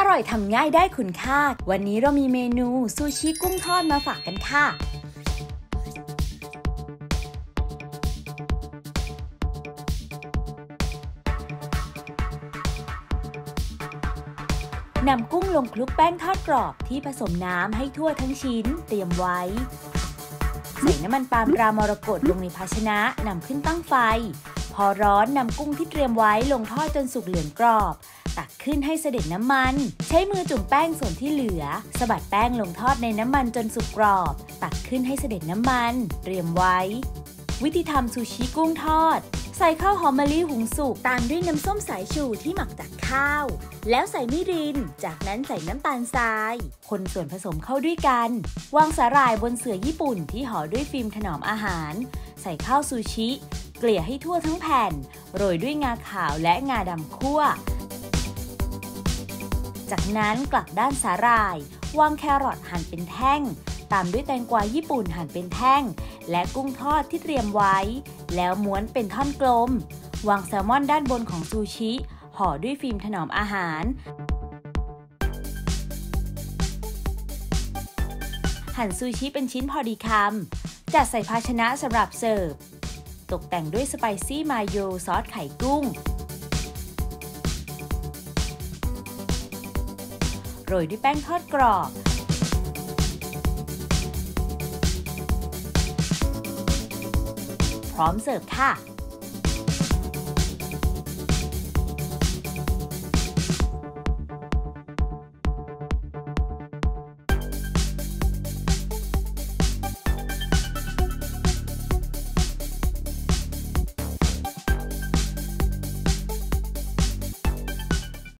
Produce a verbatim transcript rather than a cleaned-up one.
ร่อยทำง่ายได้คุณค่าวันนี้เรามีเมนูซูชิกุ้งทอดมาฝากกันค่ะนำกุ้งลงคลุกแป้งทอดกรอบที่ผสมน้ำให้ทั่วทั้งชิ้นเตรียมไว้ใส่น้ำมันปาล์มตรามรกตลงในภาชนะนำขึ้นตั้งไฟพอร้อนนำกุ้งที่เตรียมไว้ลงทอดจนสุกเหลืองกรอบตักขึ้นให้เสด็จน้ำมันใช้มือจุ่มแป้งส่วนที่เหลือสะบัดแป้งลงทอดในน้ำมันจนสุกกรอบตักขึ้นให้เสด็จน้ำมันเตรียมไว้วิธีทำซูชิกุ้งทอดใส่ข้าวหอมมะลิหุงสุกตามด้วยน้ำส้มสายชูที่หมักจากข้าวแล้วใส่มิรินจากนั้นใส่น้ำตาลทรายคนส่วนผสมเข้าด้วยกันวางสาหร่ายบนเสื่อญี่ปุ่นที่ห่อด้วยฟิล์มถนอมอาหารใส่ข้าวซูชิเกลี่ยให้ทั่วทั้งแผ่นโรยด้วยงาขาวและงาดำคั่วจากนั้นกลับด้านสาหร่ายวางแครอทหั่นเป็นแท่งตามด้วยแตงกวาญี่ปุ่นหั่นเป็นแท่งและกุ้งทอดที่เตรียมไว้แล้วม้วนเป็นท่อนกลมวางแซลมอนด้านบนของซูชิห่อด้วยฟิล์มถนอมอาหารหั่นซูชิเป็นชิ้นพอดีคำจัดใส่ภาชนะสำหรับเสิร์ฟตกแต่งด้วยสไปซี่มาโยซอสไข่กุ้งโรยด้วยแป้งทอดกรอบพร้อมเสิร์ฟค่ะ